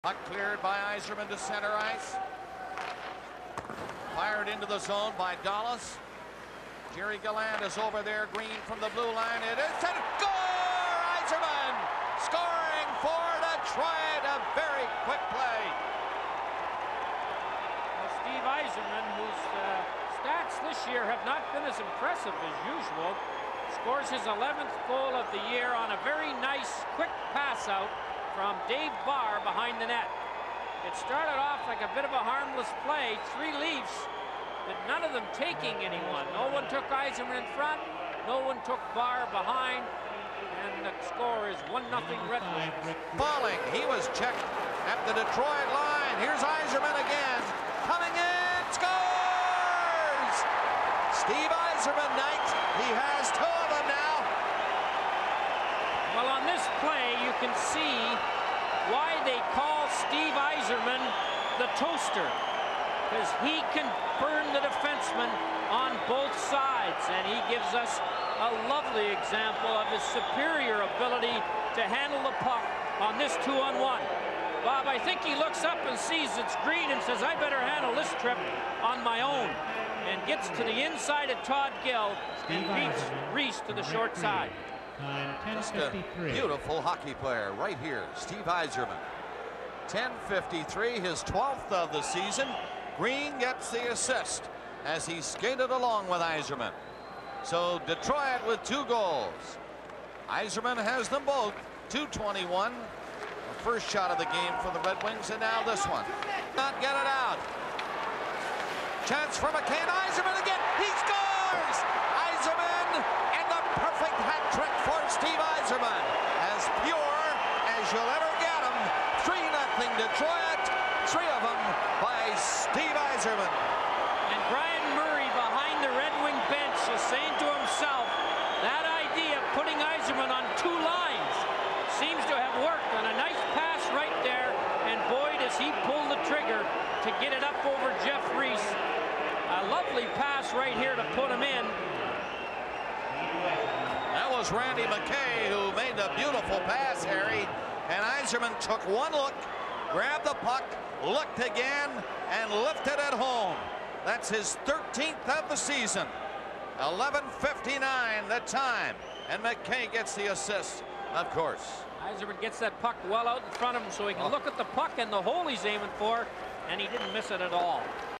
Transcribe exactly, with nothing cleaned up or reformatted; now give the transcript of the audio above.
Puck cleared by Yzerman to center ice. Fired into the zone by Dallas. Jerry Gallant is over there. Green from the blue line. It is a score! Yzerman scoring for Detroit. A very quick play. Well, Steve Yzerman, whose uh, stats this year have not been as impressive as usual, scores his eleventh goal of the year on a very nice quick pass out from Dave Barr behind the net. It started off like a bit of a harmless play, three leafs, but none of them taking anyone. No one took Yzerman in front, no one took Barr behind, and the score is one nothing Red Wings. Falling, he was checked at the Detroit line. Here's Yzerman again, coming in, scores! Steve Yzerman night, he has two of them now. Well, on this play, you can see why they call Steve Yzerman the toaster, because he can burn the defenseman on both sides, and he gives us a lovely example of his superior ability to handle the puck on this two-on-one. Bob, I think he looks up and sees it's green and says, I better handle this trip on my own, and gets to the inside of Todd Gill and beats Reese to the short side. Just a beautiful hockey player right here, Steve Yzerman. ten fifty-three, his twelfth of the season. Green gets the assist as he skated along with Yzerman. So Detroit with two goals. Yzerman has them both, two twenty-one. The first shot of the game for the Red Wings, and now this one. Not get it out. Chance for McCann. Yzerman again. He scores! Yzerman, and the perfect hat trick for Steve Yzerman. As pure as you'll ever get him. three nothing Detroit. Three of them by Steve Yzerman. And Brian Murray behind the Red Wing bench is saying to himself, that idea of putting Yzerman on two lines seems to have worked. On a nice pass right there, and boy, does he pull the trigger to get it up over Jeff Reese. A lovely pass right here to put him in. That was Randy McKay who made the beautiful pass, Harry. And Yzerman took one look, grabbed the puck, looked again, and lifted it home. That's his thirteenth of the season. eleven fifty-nine the time. And McKay gets the assist, of course. Yzerman gets that puck well out in front of him so he can oh. look at the puck and the hole he's aiming for, and he didn't miss it at all.